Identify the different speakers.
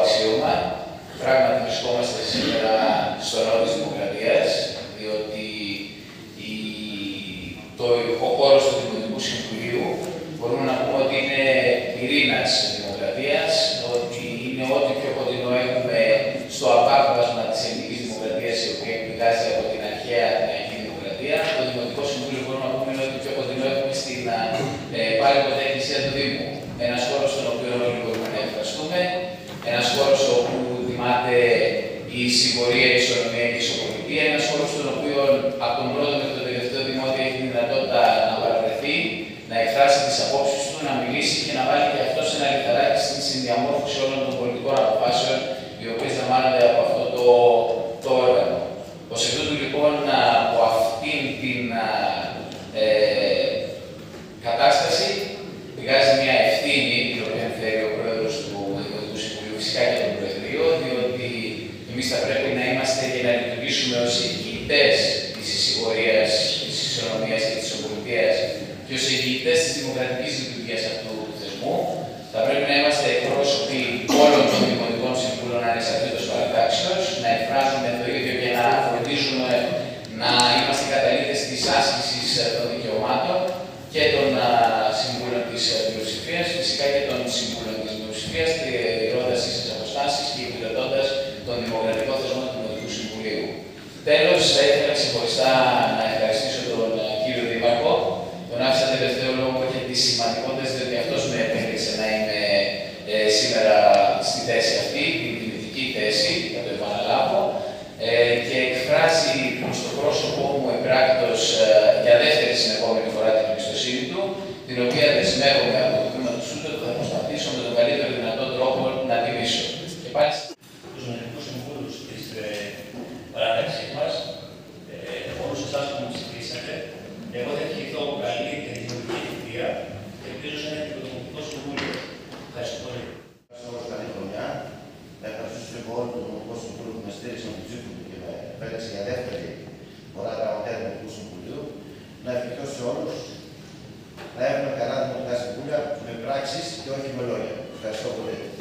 Speaker 1: αξίωμα. Πράγματι βρισκόμαστε σήμερα στο ναό της Δημοκρατίας, διότι ο χώρος του Δημοτικού Συμβουλίου μπορούμε να πούμε ότι είναι πυρήνας Δημοκρατίας, ότι είναι ό,τι πιο κοντινό έχουμε στο απάκβασμα της ελληνικής δημοκρατίας, η οποία εκπηγάζει από την αρχαία Αθηναϊκή Δημοκρατία. Το Δημοτικό Συμβούλιο μπορούμε να πούμε είναι ότι πιο κοντινό έχουμε στην πάλι ποτέ Εκκλησία του Δήμου. Ένας χώρος στον οποίο όλοι μπορούμε να εκφραστούμε, ένας χώρος όπου δημάται η συγχωρία, η ισονομία και η ισοπολιτεία, ένας χώρος στον οποίο από τον πρώτο μέχρι τον τελευταίο δημότη έχει τη δυνατότητα να παραβρεθεί, να εκφράσει τις απόψεις του, να μιλήσει και να βάλει και αυτό σε ένα λιθαράκι στην συνδιαμόρφωση όλων των πολιτικών αποφάσεων οι οποίες λαμβάνονται από αυτό το όργανο. Ως εκ τούτου λοιπόν από αυτήν την κατάσταση πηγάζει μια ευθύνη η οποία φέρει ο πρόεδρος του Δημοτικού Συμβουλίου, φυσικά και το Προεδρείο, διότι εμείς θα πρέπει να είμαστε και να λειτουργήσουμε ως εγγυητές της συγχωρίας, της ισονομίας και της ισοπολιτείας και ως εγγυητές της δημοκρατικής λειτουργίας αυτού του θεσμού. Θα πρέπει να είμαστε εκπρόσωποι όλων των Δημοτικών Συμβούλων ανεξαρτήτως παρατάξεως, να εκφράζουμε το ίδιο και να φροντίζουμε να είμαστε καταλήτες της άσκησης των δικαιωμάτων και των συμβούλων της πλειοψηφίας, φυσικά και των συμβούλων της μειοψηφίας, τηρώντας ίσες αποστάσεις και υπηρετώντας τον δημοκρατικό θεσμό του Δημοτικού Συμβουλίου. Τέλος, θα ήθελα ξεχωριστά να ευχαριστήσω τον κύριο Δήμαρχο. Τον άφησα τελευταίο λόγο για τις σημαντικότητες, διότι αυτός με επέλεξε να είμαι σήμερα στη θέση αυτή, την τιμητική θέση, θα το επαναλάβω, και εκφράζει προς το πρόσωπό μου επράκτος για δεύτερη συνεχόμενη φορά την εμπιστοσύνη του, την οποία δεσμεύομαι από το βήμα του ΣΟΥΤΟ ότι θα προσπαθήσω με τον καλύτερο δυνατό τρόπο να τιμήσω. Και πάλι
Speaker 2: τους νομικούς συμβούλους της παράταξης μας, όλους εσάς που με ψηφίσατε, εγώ θα ευχηθώ καλή και δημιουργική θητεία και ελπίζω σε ένα και το Δημοτικό Συμβούλιο. Ευχαριστώ πολύ.
Speaker 3: Ευχαριστώ καλή χρονιά. Να ευχαριστήσω και όλο το Δημοτικό Συμβούλιο που με στήριξε με την ψήφο του και με επέλεξε για δεύτερη φορά γραμματέα του Δημοτικού Συμβουλίου. Να ευχηθώ σε όλους να έχουμε καλά δημοτικά συμβούλια με πράξεις και όχι με λόγια. Ευχαριστώ πολύ.